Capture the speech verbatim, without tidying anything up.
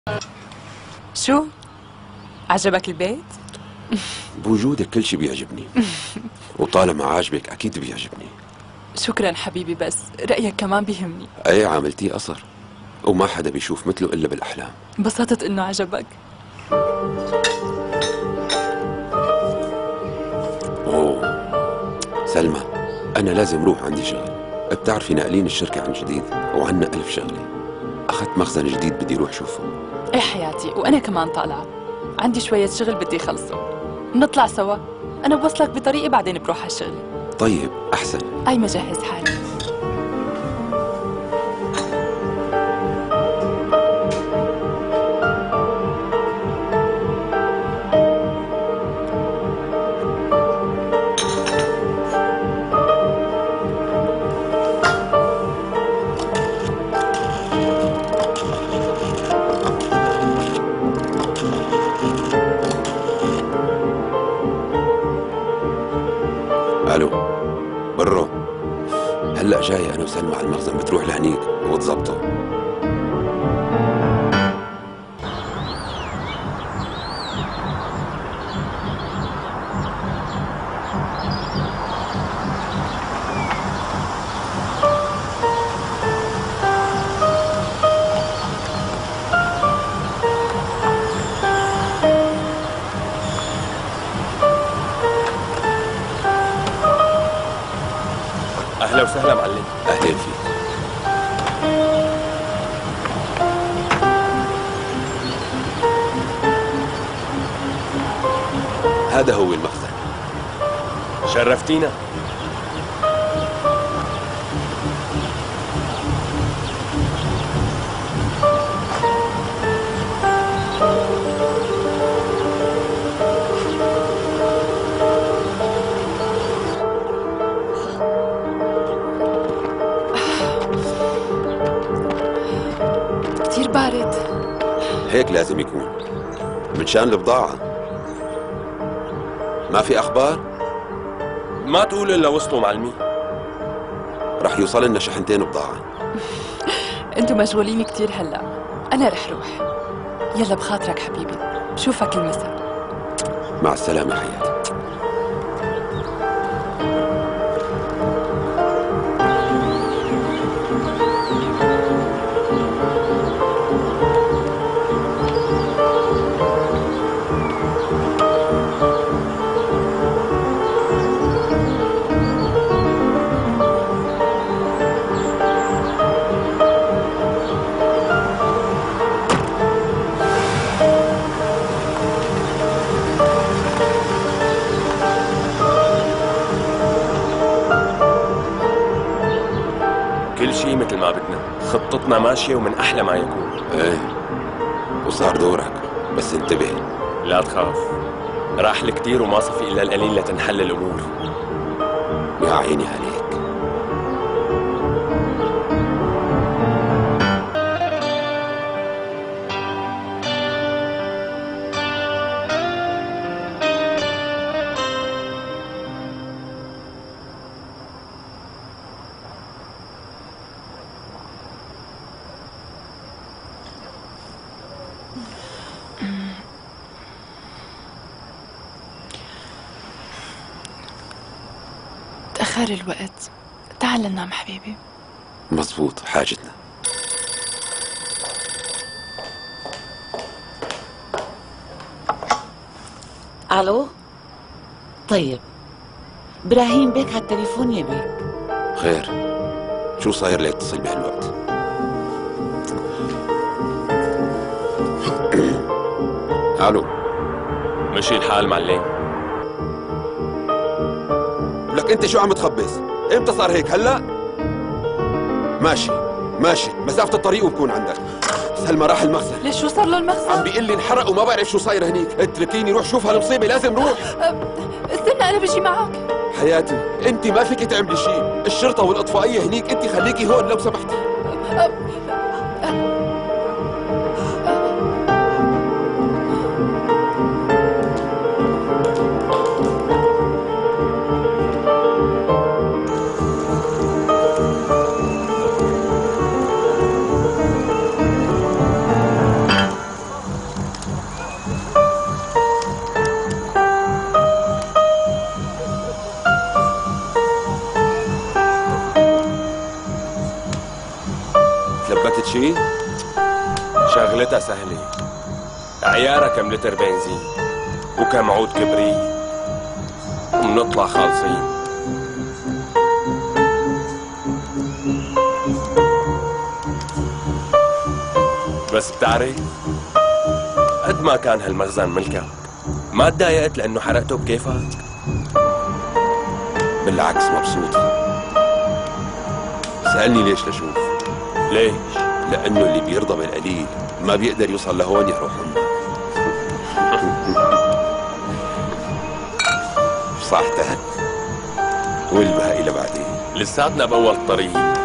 شو؟ عجبك البيت؟ بوجودك كل شي بيعجبني. وطالما عاجبك أكيد بيعجبني. شكرا حبيبي، بس رأيك كمان بيهمني. أي عملتيه قصر، وما حدا بيشوف مثله إلا بالأحلام. انبسطت إنه عجبك. أوه سلمى، أنا لازم روح، عندي شغل. بتعرفي ناقلين الشركة عن جديد وعنا ألف شغلة. أخذت مخزن جديد بدي روح شوفه. إيه حياتي، وأنا كمان طالعة، عندي شوية شغل بدي خلصه. نطلع سوا، أنا بوصلك بطريقي بعدين بروح على الشغل. طيب أحسن. أي ما جهز حالي. الو برو، هلا جاي انا وسلمى على المخزن، بتروح لهنيك وتظبطه. اهلا وسهلا معلم. اهلين فيك. هذا هو المخزن. شرفتينا. كتير بارد. هيك لازم يكون من شان البضاعة. ما في أخبار؟ ما تقول إلا وصلوا معلمين. رح يوصل لنا شحنتين بضاعة. انتوا مشغولين كتير هلا، أنا رح روح. يلا بخاطرك حبيبي، بشوفك المساء. مع السلامة حياتي. كل شيء مثل ما بدنا، خطتنا ماشية ومن أحلى ما يكون. ايه وصار دورك، بس انتبه. لا تخاف، راح لكتير وما صفي إلا القليل لتنحل الأمور. يا عيني عليك. تأخر الوقت، تعال ننام حبيبي. مزبوط، حاجتنا. الو. طيب ابراهيم بيك على التليفون يا بيك. خير، شو صاير ليتصل بهالوقت؟ الو. مشي الحال معلم. لك انت شو عم تخبص؟ امتى صار هيك؟ هلا؟ ماشي ماشي، مسافة الطريق وبكون عندك. سلمى راح المخزن. ليش شو صار له المخزن؟ عم بيقول لي انحرق وما بعرف شو صاير هنيك. اتركيني روح شوف هالمصيبة، لازم روح. استنى أنا بجي معك. حياتي انت ما فيك تعملي شيء، الشرطة والإطفائية هنيك، انت خليكي هون لو سمحتي. شغلتها سهلة، عيارها كم لتر بنزين وكم عود كبريت ومنطلع خالصين. بس بتعرف قد ما كان هالمخزن ملكك ما تضايقت لأنه حرقته بكيفك؟ بالعكس مبسوطة. سألني ليش لشوف؟ ليش؟ لأنه اللي بيرضى بالقليل ما بيقدر يوصل لهون يا روح أمك. صحتك والباقي لبعدين. لساتنا بأول الطريق.